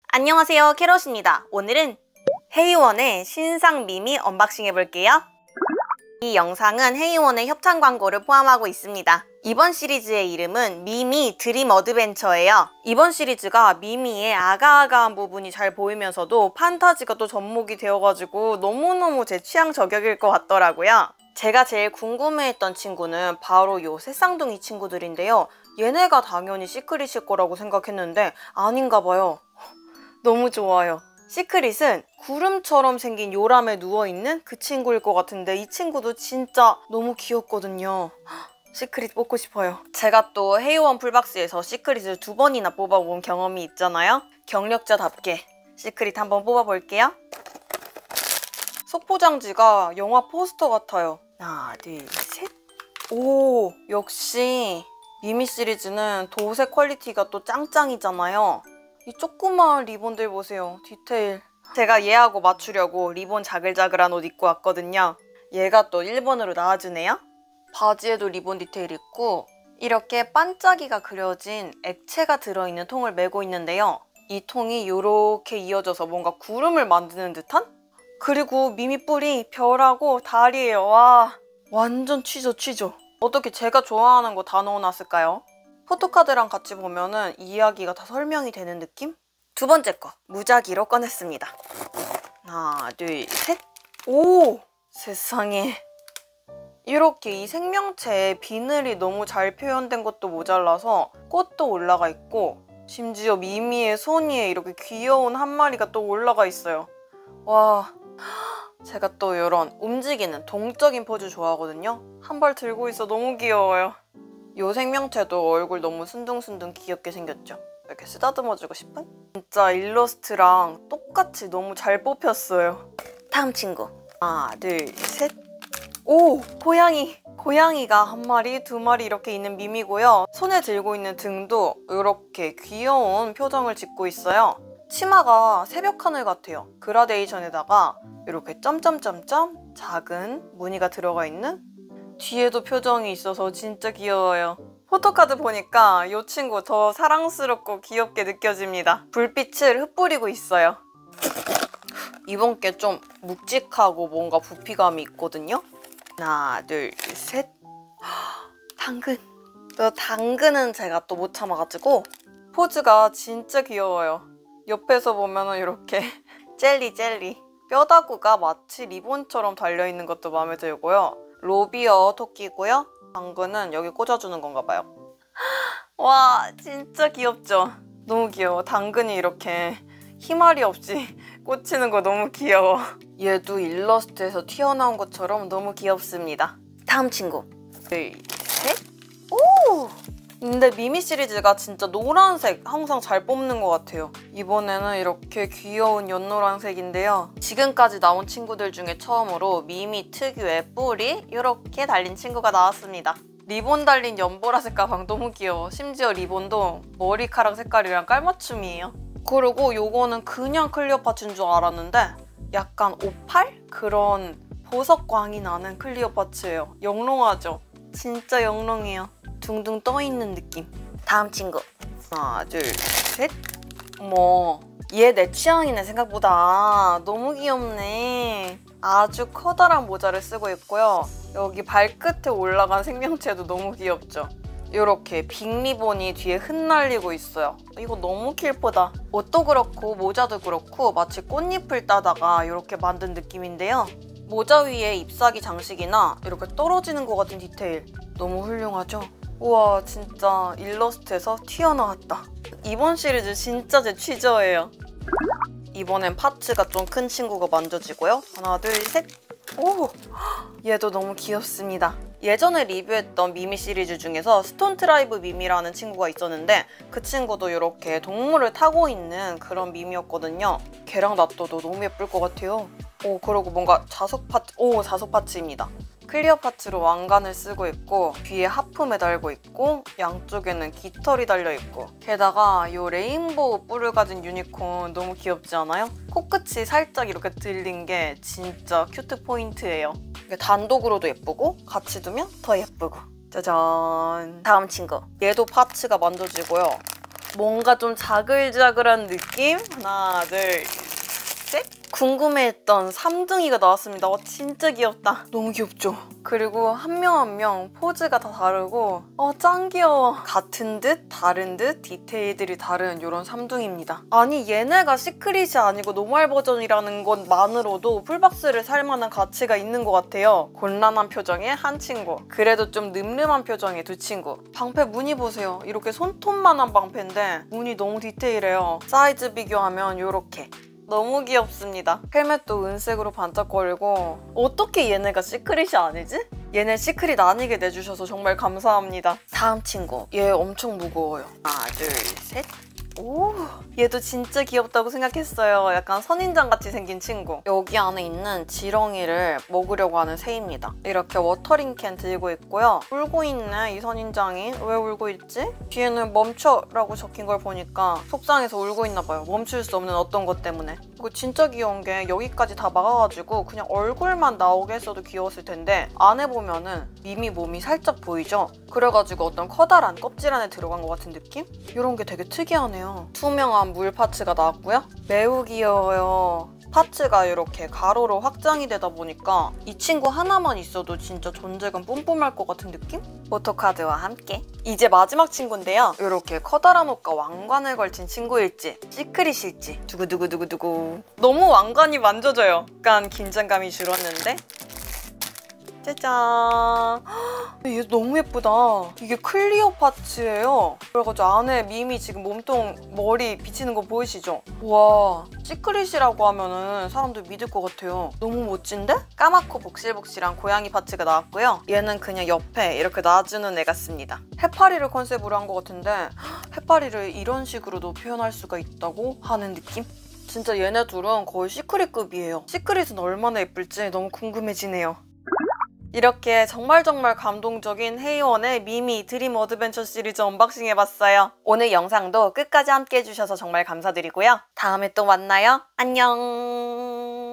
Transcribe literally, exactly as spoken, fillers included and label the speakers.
Speaker 1: 안녕하세요, 캐럿입니다. 오늘은 헤이원의 신상 미미 언박싱 해볼게요. 이 영상은 헤이원의 협찬 광고를 포함하고 있습니다. 이번 시리즈의 이름은 미미 드림 어드벤처예요. 이번 시리즈가 미미의 아가아가한 부분이 잘 보이면서도 판타지가 또 접목이 되어가지고 너무너무 제 취향 저격일 것 같더라고요. 제가 제일 궁금해했던 친구는 바로 요 새쌍둥이 친구들인데요. 얘네가 당연히 시크릿일 거라고 생각했는데 아닌가 봐요. 너무 좋아요. 시크릿은 구름처럼 생긴 요람에 누워있는 그 친구일 것 같은데 이 친구도 진짜 너무 귀엽거든요. 시크릿 뽑고 싶어요. 제가 또 헤이원 풀박스에서 시크릿을 두 번이나 뽑아본 경험이 있잖아요. 경력자답게 시크릿 한번 뽑아볼게요. 속포장지가 영화 포스터 같아요. 하나, 둘, 셋. 오, 역시 미미 시리즈는 도색 퀄리티가 또 짱짱이잖아요. 이 조그마한 리본들 보세요. 디테일. 제가 얘하고 맞추려고 리본 자글자글한 옷 입고 왔거든요. 얘가 또 일 번으로 나와주네요. 바지에도 리본 디테일 있고 이렇게 반짝이가 그려진 액체가 들어있는 통을 메고 있는데요. 이 통이 이렇게 이어져서 뭔가 구름을 만드는 듯한? 그리고 미미 뿔이 별하고 달이에요. 와, 완전 취조 취조. 어떻게 제가 좋아하는 거 다 넣어놨을까요? 포토카드랑 같이 보면은 이야기가 다 설명이 되는 느낌? 두 번째 거, 무작위로 꺼냈습니다. 하나, 둘, 셋. 오! 세상에. 이렇게 이 생명체에 비늘이 너무 잘 표현된 것도 모자라서 꽃도 올라가 있고 심지어 미미의 손 위에 이렇게 귀여운 한 마리가 또 올라가 있어요. 와, 제가 또 이런 움직이는 동적인 포즈 좋아하거든요. 한 발 들고 있어 너무 귀여워요. 요 생명체도 얼굴 너무 순둥순둥 귀엽게 생겼죠? 이렇게 쓰다듬어주고 싶은? 진짜 일러스트랑 똑같이 너무 잘 뽑혔어요. 다음 친구. 하나, 둘, 셋. 오! 고양이! 고양이가 한 마리, 두 마리 이렇게 있는 미미고요. 손에 들고 있는 등도 이렇게 귀여운 표정을 짓고 있어요. 치마가 새벽 하늘 같아요. 그라데이션에다가 이렇게 점점점점 작은 무늬가 들어가 있는 뒤에도 표정이 있어서 진짜 귀여워요. 포토카드 보니까 이 친구 더 사랑스럽고 귀엽게 느껴집니다. 불빛을 흩뿌리고 있어요. 이번 게 좀 묵직하고 뭔가 부피감이 있거든요. 하나, 둘, 셋. 당근. 또 당근은 제가 또 못 참아가지고 포즈가 진짜 귀여워요. 옆에서 보면은 이렇게 젤리 젤리. 뼈다구가 마치 리본처럼 달려있는 것도 마음에 들고요. 로비어 토끼고요. 당근은 여기 꽂아주는 건가 봐요. 와, 진짜 귀엽죠? 너무 귀여워. 당근이 이렇게 희마리 없이 꽂히는 거 너무 귀여워. 얘도 일러스트에서 튀어나온 것처럼 너무 귀엽습니다. 다음 친구. 둘, 셋. 오! 근데 미미 시리즈가 진짜 노란색 항상 잘 뽑는 것 같아요. 이번에는 이렇게 귀여운 연노란색인데요. 지금까지 나온 친구들 중에 처음으로 미미 특유의 뿔이 이렇게 달린 친구가 나왔습니다. 리본 달린 연보라색 가방 너무 귀여워. 심지어 리본도 머리카락 색깔이랑 깔맞춤이에요. 그리고 요거는 그냥 클리오파츠인 줄 알았는데 약간 오팔? 그런 보석광이 나는 클리오파츠예요. 영롱하죠? 진짜 영롱해요. 둥둥 떠있는 느낌. 다음 친구. 하나, 둘, 셋. 어머, 얘 내 취향이네 생각보다. 너무 귀엽네. 아주 커다란 모자를 쓰고 있고요. 여기 발끝에 올라간 생명체도 너무 귀엽죠? 이렇게 빅 리본이 뒤에 흩날리고 있어요. 이거 너무 킬프다. 옷도 그렇고 모자도 그렇고 마치 꽃잎을 따다가 이렇게 만든 느낌인데요. 모자 위에 잎사귀 장식이나 이렇게 떨어지는 것 같은 디테일 너무 훌륭하죠? 우와, 진짜 일러스트에서 튀어나왔다. 이번 시리즈 진짜 제 취저예요. 이번엔 파츠가 좀 큰 친구가 만져지고요. 하나, 둘, 셋. 오! 얘도 너무 귀엽습니다. 예전에 리뷰했던 미미 시리즈 중에서 스톤 트라이브 미미라는 친구가 있었는데 그 친구도 이렇게 동물을 타고 있는 그런 미미였거든요. 걔랑 놔둬도 너무 예쁠 것 같아요. 오, 그리고 뭔가 자석 파츠, 오, 자석 파츠입니다. 클리어 파츠로 왕관을 쓰고 있고 뒤에 하프 매달고 있고 양쪽에는 깃털이 달려있고 게다가 이 레인보우 뿔을 가진 유니콘 너무 귀엽지 않아요? 코끝이 살짝 이렇게 들린 게 진짜 큐트 포인트예요. 이게 단독으로도 예쁘고 같이 두면 더 예쁘고. 짜잔. 다음 친구. 얘도 파츠가 만져지고요. 뭔가 좀 자글자글한 느낌? 하나, 둘, 셋. 궁금해했던 삼둥이가 나왔습니다. 와, 진짜 귀엽다. 너무 귀엽죠? 그리고 한 명 한 명 포즈가 다 다르고 어, 짱 귀여워. 같은 듯 다른 듯 디테일들이 다른 이런 삼둥이입니다. 아니 얘네가 시크릿이 아니고 노멀 버전이라는 것만으로도 풀박스를 살 만한 가치가 있는 것 같아요. 곤란한 표정의 한 친구, 그래도 좀 늠름한 표정의 두 친구. 방패 무늬 보세요. 이렇게 손톱만한 방패인데 무늬 너무 디테일해요. 사이즈 비교하면 이렇게 너무 귀엽습니다. 헬멧도 은색으로 반짝거리고 어떻게 얘네가 시크릿이 아니지? 얘네 시크릿 아니게 내주셔서 정말 감사합니다. 다음 친구. 얘 엄청 무거워요. 하나, 둘, 셋. 오, 얘도 진짜 귀엽다고 생각했어요. 약간 선인장같이 생긴 친구. 여기 안에 있는 지렁이를 먹으려고 하는 새입니다. 이렇게 워터링 캔 들고 있고요. 울고 있네, 이 선인장이. 왜 울고 있지? 뒤에는 멈춰라고 적힌 걸 보니까 속상해서 울고 있나 봐요. 멈출 수 없는 어떤 것 때문에. 그리고 진짜 귀여운 게 여기까지 다 막아가지고 그냥 얼굴만 나오게 했어도 귀여웠을 텐데 안에 보면은 미미 몸이 살짝 보이죠? 그래가지고 어떤 커다란 껍질 안에 들어간 것 같은 느낌? 이런 게 되게 특이하네요. 투명한 물 파츠가 나왔고요. 매우 귀여워요. 파츠가 이렇게 가로로 확장이 되다 보니까 이 친구 하나만 있어도 진짜 존재감 뿜뿜할 것 같은 느낌? 포토카드와 함께. 이제 마지막 친구인데요. 이렇게 커다란 옷과 왕관을 걸친 친구일지 시크릿일지 두구두구두구두구. 너무 왕관이 만져져요. 약간 긴장감이 줄었는데 짜잔. 얘 너무 예쁘다. 이게 클리어 파츠예요. 그래가지고 안에 미미 지금 몸통 머리 비치는 거 보이시죠? 와, 시크릿이라고 하면은 사람들 믿을 것 같아요. 너무 멋진데? 까맣고 복실복실한 고양이 파츠가 나왔고요. 얘는 그냥 옆에 이렇게 놔주는 애 같습니다. 해파리를 컨셉으로 한 것 같은데 해파리를 이런 식으로도 표현할 수가 있다고 하는 느낌? 진짜 얘네 둘은 거의 시크릿급이에요. 시크릿은 얼마나 예쁠지 너무 궁금해지네요. 이렇게 정말 정말 감동적인 헤이원의 미미 드림 어드벤처 시리즈 언박싱 해봤어요. 오늘 영상도 끝까지 함께 해주셔서 정말 감사드리고요. 다음에 또 만나요. 안녕.